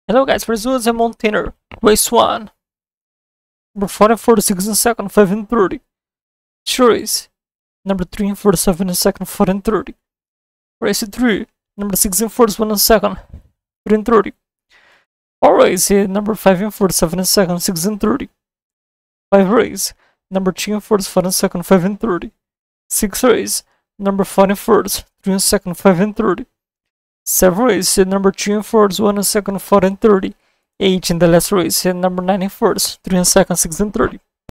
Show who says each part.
Speaker 1: Hello guys, results at Mountaineer. Race 1. Number 4 and 46 in second, 5 and 30. Race. Number 3 and 47 in second, 4 and 30. Race 3. Number 6 and 41 in second, 3 and 30. Race number 5 and 47 in second, 6 and 30. 5 race. Number 2 and 44 in second, 5 and 30. 6 race. Number 4 and 1st, 3 in second, 5 and 30. 7 race, number 2 and 4th, 1 and second, 4 and 30. 8 in the last race, number 9 and 1st, 3 and second, 6 and 30.